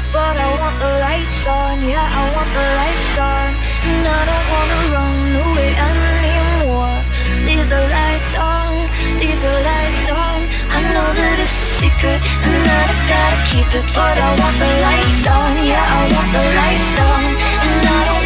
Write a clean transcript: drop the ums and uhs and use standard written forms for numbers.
but I want the lights on. Yeah, I want the lights on. And I don't wanna run away anymore. Leave the lights on, leave the lights on. I know that it's a secret and that I gotta keep it, but I want the lights on. Yeah, I want the lights on. And I don't